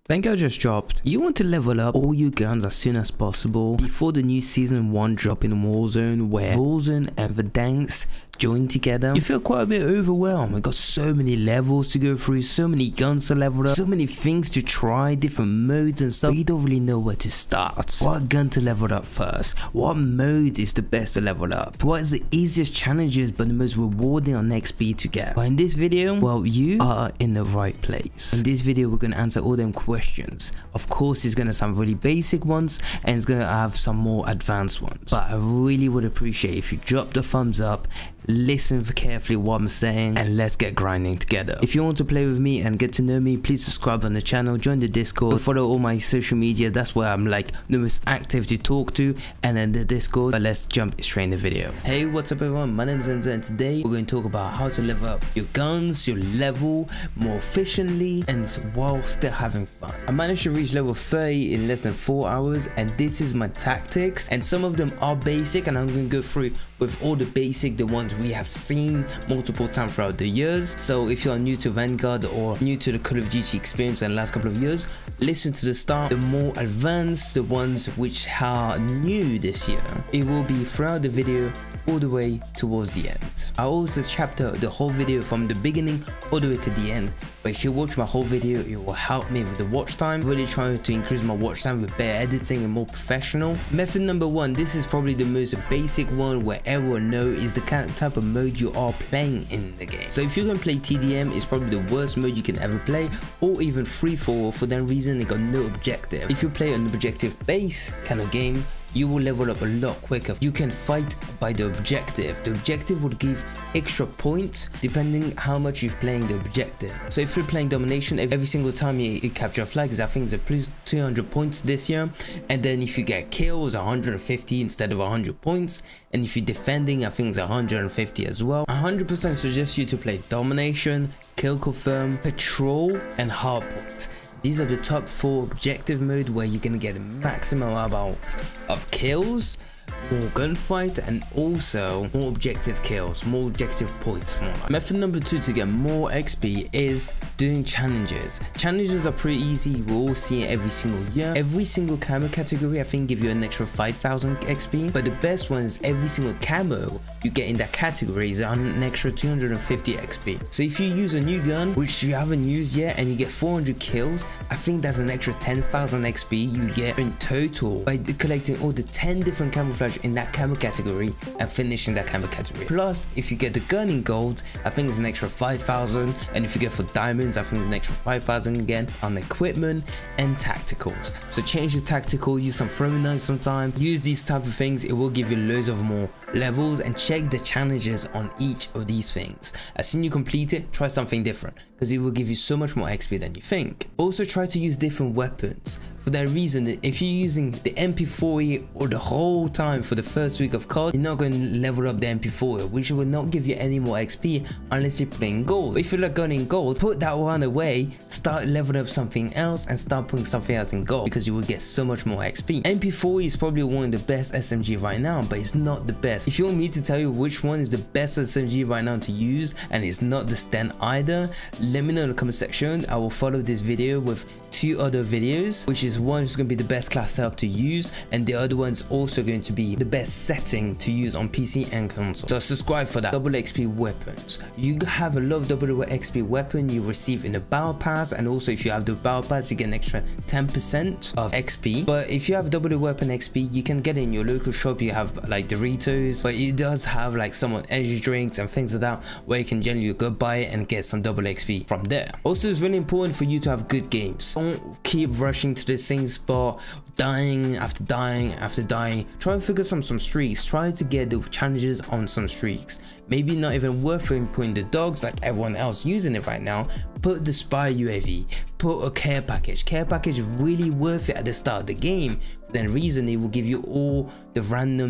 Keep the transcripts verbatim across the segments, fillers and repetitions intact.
Vanguard just dropped. You want to level up all your guns as soon as possible before the new season one drop in Warzone, where Warzone and Verdansk join together. You feel quite a bit overwhelmed. We got so many levels to go through, so many guns to level up, so many things to try, different modes and stuff. You don't really know where to start. What gun to level up first? What mode is the best to level up? What is the easiest challenges but the most rewarding on X P to get? But in this video, well, you are in the right place. In this video, we're going to answer all them questions. Of course, it's going to sound really basic ones and it's going to have some more advanced ones. But I really would appreciate if you drop the thumbs up, listen carefully what I'm saying, and let's get grinding together. If you want to play with me and get to know me, please subscribe on the channel, join the Discord, follow all my social media. That's where I'm like the most active to talk to, and then the Discord. But let's jump straight in the video. Hey, what's up everyone, my name is Enzo and today we're going to talk about how to level up your guns, your level more efficiently and while still having fun. I managed to reach level thirty in less than four hours, and this is my tactics, and some of them are basic and I'm going to go through with all the basic, the ones we have seen multiple times throughout the years. So if you are new to Vanguard or new to the Call of Duty experience in the last couple of years, listen to the start. The more advanced, the ones which are new this year, it will be throughout the video all the way towards the end. I also chapter the whole video from the beginning all the way to the end, but if you watch my whole video, it will help me with the watch time. Really trying to increase my watch time with better editing and more professional. Method number one, this is probably the most basic one where everyone knows, is the kind of type of mode you are playing in the game. So if you're gonna play T D M, it's probably the worst mode you can ever play, or even free for all. For that reason, it got no objective. If you play an objective based kind of game, you will level up a lot quicker. You can fight by the objective. The objective will give extra points depending how much you're playing the objective. So if you're playing domination, every single time you, you capture flags, I think it's a plus two hundred points this year. And then if you get kills, one hundred fifty instead of one hundred points. And if you're defending, I think it's one hundred fifty as well. one hundred percent suggest you to play domination, kill confirm, patrol, and hardpoint. These are the top four objective mode where you're gonna get a maximum amount of kills, more gunfight, and also more objective kills, more objective points. More. Method number two to get more X P is doing challenges. Challenges are pretty easy. You will all see it every single year. Every single camo category I think give you an extra five thousand X P, but the best one is every single camo you get in that category is an extra two hundred fifty X P. So if you use a new gun which you haven't used yet and you get four hundred kills, I think that's an extra ten thousand X P you get in total by collecting all the ten different camouflage in that camo category and finishing that camo category. Plus, if you get the gun in gold, I think it's an extra five thousand, and if you get for diamonds, I think it's an extra five thousand again on equipment and tacticals. So change your tactical, use some throwing knives sometime, use these type of things. It will give you loads of more levels, and check the challenges on each of these things. As soon as you complete it, try something different because it will give you so much more X P than you think. Also try to use different weapons. For that reason, if you're using the M P forty or the whole time for the first week of C O D, you're not going to level up the M P forty, which will not give you any more X P unless you're playing gold. But if you're not going in gold, put that one away, start leveling up something else and start putting something else in gold, because you will get so much more X P. M P forty is probably one of the best S M G right now, but it's not the best. If you want me to tell you which one is the best S M G right now to use, and it's not the Sten either, let me know in the comment section. I will follow this video with two other videos, which is one is going to be the best class setup to use, and the other one's also going to be the best setting to use on P C and console. So subscribe for that. Double X P weapons. You have a lot of double X P weapon you receive in the battle pass, and also if you have the battle pass, you get an extra ten percent of X P. But if you have double weapon X P, you can get it in your local shop. You have like Doritos, but it does have like some energy drinks and things like that where you can generally go buy it and get some double X P from there. Also, it's really important for you to have good games. Don't keep rushing to the same spot, dying after dying after dying. Try and figure some some streaks. Try to get the challenges on some streaks. Maybe not even worth it putting the dogs like everyone else using it right now. Put the spy U A V, put a care package. Care package is really worth it at the start of the game. For that reason, it will give you all the randoms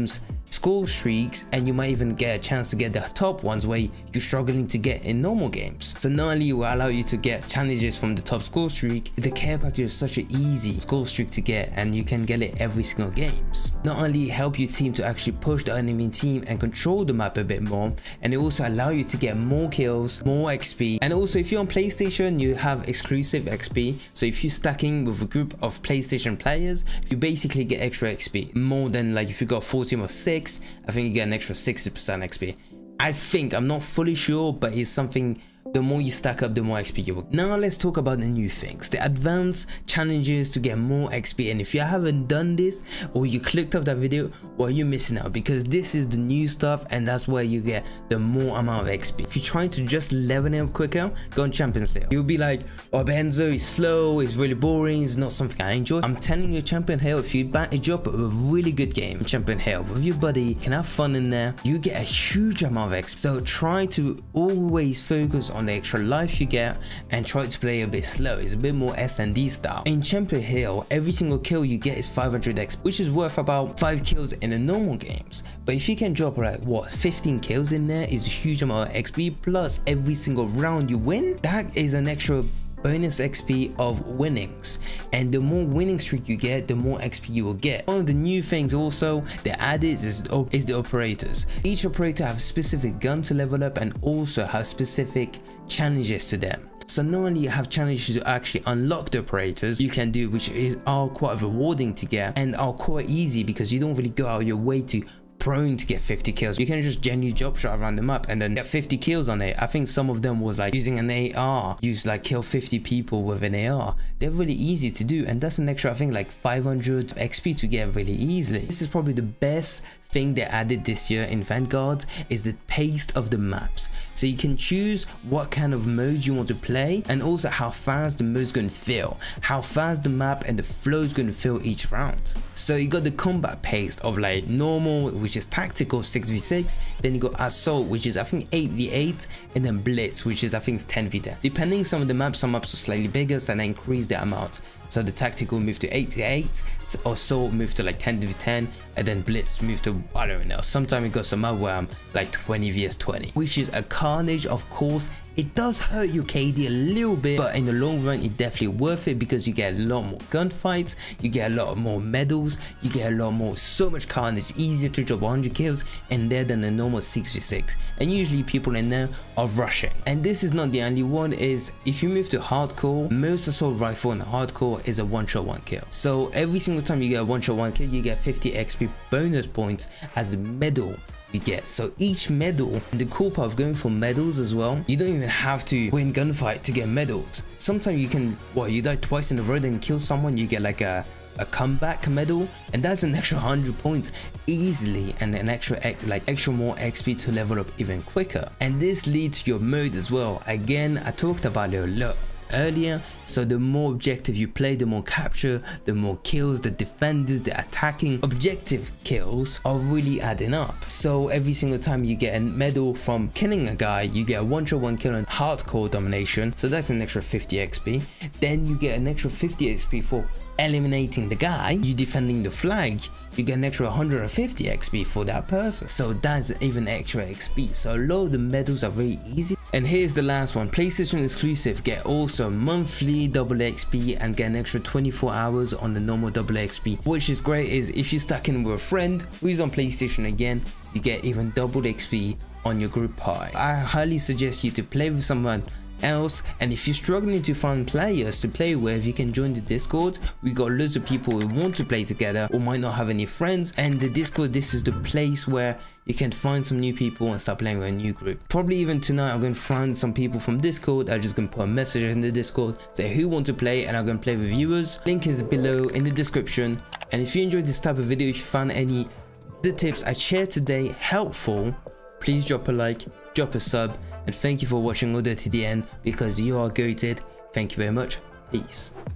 score streaks, and you might even get a chance to get the top ones where you're struggling to get in normal games. So not only will allow you to get challenges from the top score streak, the care package is such an easy score streak to get, and you can get it every single games. Not only help your team to actually push the enemy team and control the map a bit more, and it also allow you to get more kills, more X P, and also if you're on PlayStation you have exclusive X P. So if you're stacking with a group of PlayStation players, you basically get extra X P, more than like if you got four team of six, I think you get an extra sixty percent X P. I think, I'm not fully sure, but it's something, the more you stack up, the more X P you will. Now let's talk about the new things, the advanced challenges to get more X P. And if you haven't done this, or you clicked off that video, well, you're missing out, because this is the new stuff, and that's where you get the more amount of X P. If you're trying to just level it up quicker, go on Champions Hill. You'll be like, oh, Benzo is slow, it's really boring, it's not something I enjoy. I'm telling you, Champion Hill, if you badge up a really good game, Champion Hill with your buddy, you can have fun in there, you get a huge amount of X P. So try to always focus on on the extra life you get, and try to play a bit slow. It's a bit more S and D style. In Champion Hill, every single kill you get is five hundred X P, which is worth about five kills in the normal games. But if you can drop like what fifteen kills in there, is a huge amount of X P, plus every single round you win, that is an extra bonus X P of winnings, and the more winning streak you get, the more X P you will get. One of the new things also they added is, is the operators. Each operator have a specific gun to level up, and also have specific challenges to them. So not only you have challenges to actually unlock the operators you can do, which is are quite rewarding to get and are quite easy, because you don't really go out of your way to prone to get fifty kills. You can just genuinely drop shot around the map and then get fifty kills on it. I think some of them was like using an A R, use like kill fifty people with an A R. They're really easy to do, and that's an extra, I think, like five hundred X P to get really easily. This is probably the best thing they added this year in Vanguard, is the pace of the maps. So you can choose what kind of modes you want to play, and also how fast the mode's going to feel, how fast the map and the flow is going to feel each round. So you got the combat pace of like normal, which is tactical six v six, then you got assault, which is I think eight v eight, and then blitz, which is I think ten v ten. Depending some of the maps, some maps are slightly bigger, so they increase the amount. So the tactical moved to eight to eight, assault moved to like ten to ten, and then blitz moved to, I don't know, sometimes it got some map where I'm like twenty v twenty, which is a carnage. Of course it does hurt your K D a little bit, but in the long run it's definitely worth it, because you get a lot more gunfights, you get a lot more medals, you get a lot more, so much carnage, easier to drop one hundred kills in there than a normal six v six, and usually people in there are rushing. And this is not the only one, is if you move to hardcore, most assault rifle in hardcore is a one shot one kill. So every single time you get a one shot one kill, you get fifty X P bonus points as a medal you get. So each medal, and the cool part of going for medals as well, you don't even have to win gunfight to get medals. Sometimes you can, what, you die twice in a row and kill someone, you get like a a comeback medal, and that's an extra one hundred points easily, and an extra like extra more X P to level up even quicker. And this leads to your mode as well. Again, I talked about it a lot earlier. So the more objective you play, the more capture, the more kills, the defenders, the attacking objective kills are really adding up. So every single time you get a medal from killing a guy, you get a one shot one kill on hardcore domination, so that's an extra fifty X P. Then you get an extra fifty X P for eliminating the guy, you defending the flag, you get an extra one hundred fifty X P for that person, so that's even extra X P. So a lot of the medals are very easy. And here's the last one, PlayStation exclusive, get also monthly double X P and get an extra twenty-four hours on the normal double X P. Which is great, is if you stack in with a friend who's on PlayStation again, you get even double X P on your group party. I highly suggest you to play with someone else, and if you're struggling to find players to play with, you can join the Discord. We got loads of people who want to play together or might not have any friends, and the Discord, this is the place where you can find some new people and start playing with a new group. Probably even tonight I'm going to find some people from Discord. I'm just going to put a message in the Discord, say who want to play, and I'm going to play with viewers. Link is below in the description. And if you enjoyed this type of video, if you found any of the tips I shared today helpful, please drop a like, drop a sub, and thank you for watching all the way to the end, because you are goated. Thank you very much. Peace.